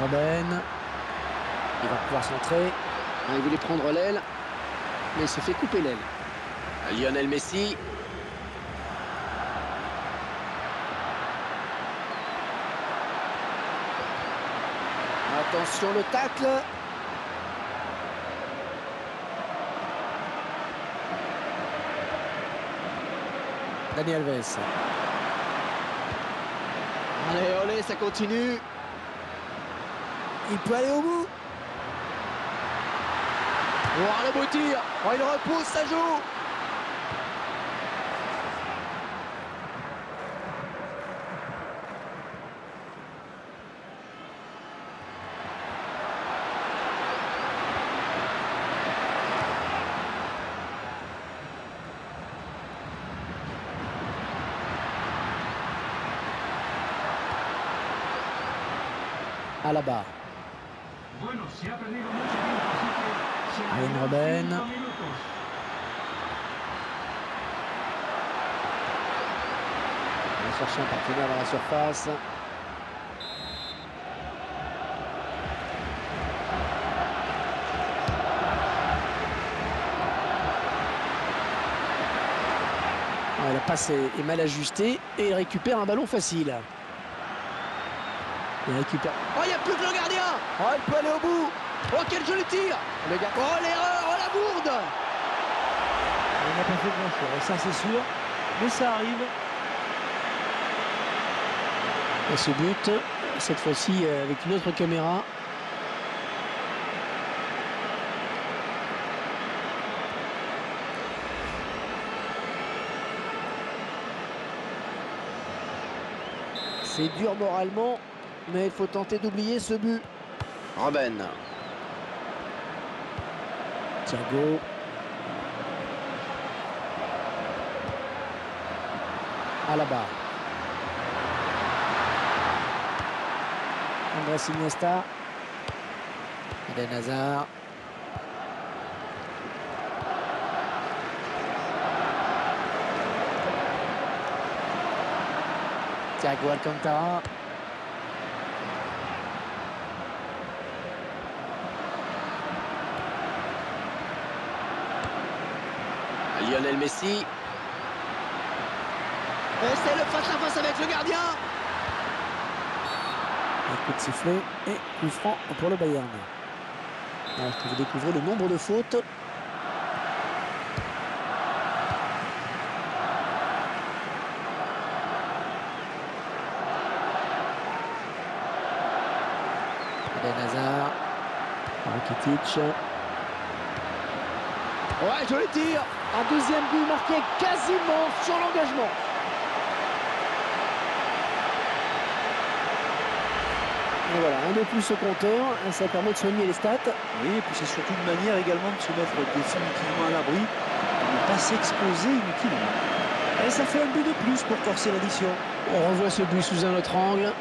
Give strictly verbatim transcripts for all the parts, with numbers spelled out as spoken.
Robben. Il va pouvoir centrer. Ah, il voulait prendre l'aile, mais il se fait couper l'aile. Lionel Messi. Attention le tacle. Dani Alves. Allez, olé, ça continue. Il peut aller au bout. Oh, le beau tir. Oh, il repousse, ça joue. Alaba. Arjen Robben. On va chercher un partenaire dans la surface. Ah, la passe est, est mal ajustée et il récupère un ballon facile. Il récupère. Oh, il n'y a plus que le gardien. Oh, il peut aller au bout. Oh, quel joli tir. Le gars. Oh, l'erreur. Oh, la bourde. Il n'a pas fait grand-chose, ça c'est sûr. Mais ça arrive. Et ce but, cette fois-ci avec une autre caméra. C'est dur moralement, mais il faut tenter d'oublier ce but. Robben. Thiago. Alaba. Andrés Iniesta. Eden Hazard. Thiago Alcantara. Lionel Messi. Et c'est le face-à-face avec le gardien. Un coup de sifflet et coup franc pour le Bayern. Alors que vous découvrez le nombre de fautes. Eden Hazard. Rakitic. Ouais, joli tir. Un deuxième but marqué quasiment sur l'engagement. Et voilà, un de plus au compteur, ça permet de soigner les stats. Oui, et puis c'est surtout une manière également de se mettre définitivement à l'abri, de ne pas s'exposer inutilement. Et ça fait un but de plus pour corser l'addition. On revoit ce but sous un autre angle.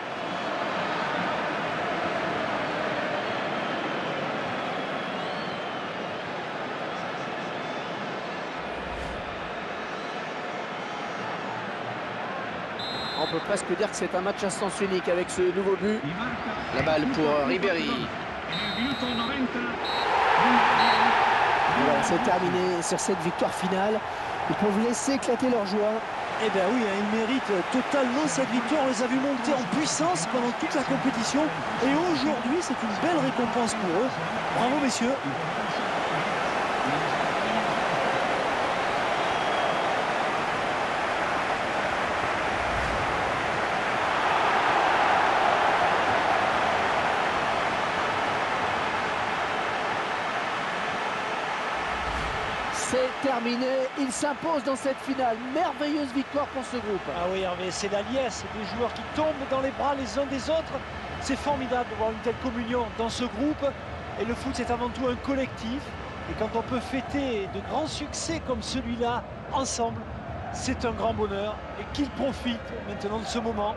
On peut presque dire que c'est un match à sens unique avec ce nouveau but. La balle pour Ribéry. Voilà, c'est terminé sur cette victoire finale. Ils peuvent laisser éclater leur joie. Eh bien oui, hein, ils méritent totalement cette victoire. On les a vus monter en puissance pendant toute la compétition. Et aujourd'hui, c'est une belle récompense pour eux. Bravo, messieurs. C'est terminé, il s'impose dans cette finale. Merveilleuse victoire pour ce groupe. Ah oui Hervé, c'est la liesse des joueurs qui tombent dans les bras les uns des autres. C'est formidable de voir une telle communion dans ce groupe. Et le foot, c'est avant tout un collectif. Et quand on peut fêter de grands succès comme celui-là, ensemble, c'est un grand bonheur. Et qu'ils profitent maintenant de ce moment.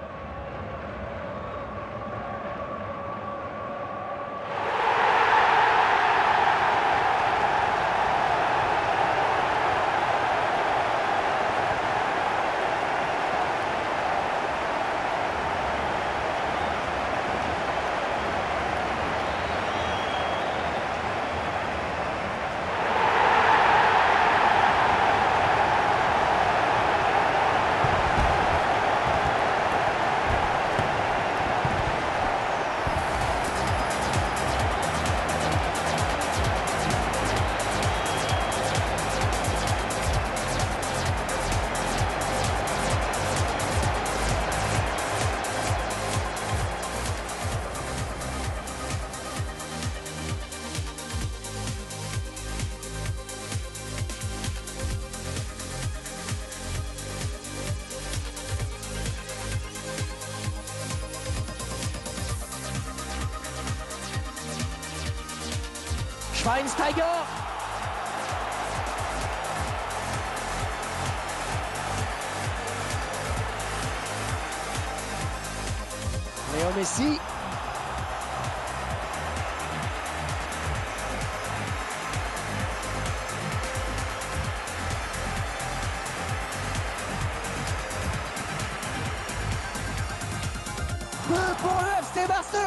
Schweinsteiger. Léo Messi. Deux pour le F C Barcelone.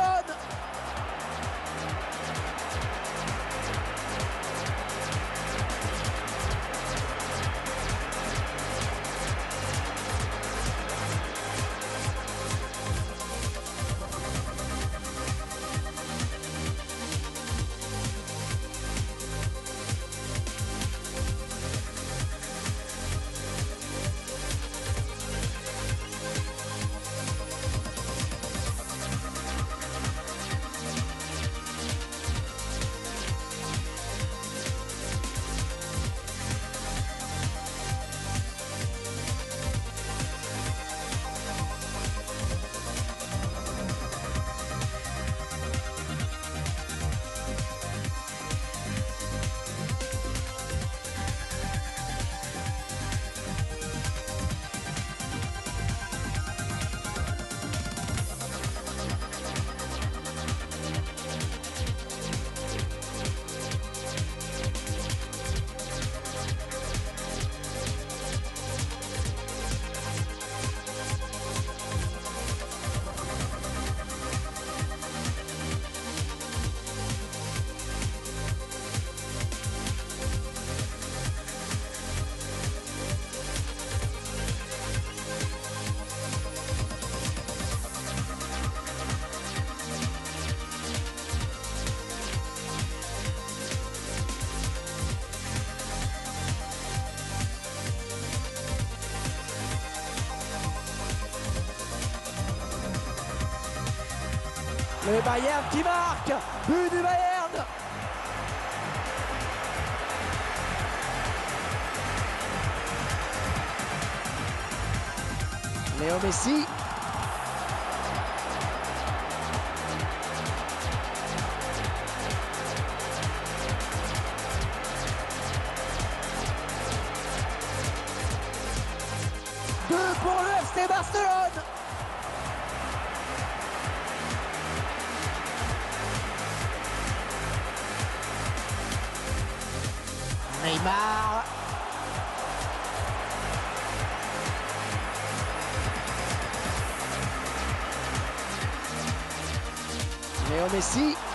Le Bayern qui marque, but du Bayern. Léo Messi. Deux pour le F C Barcelone. Neymar. Léo Messi.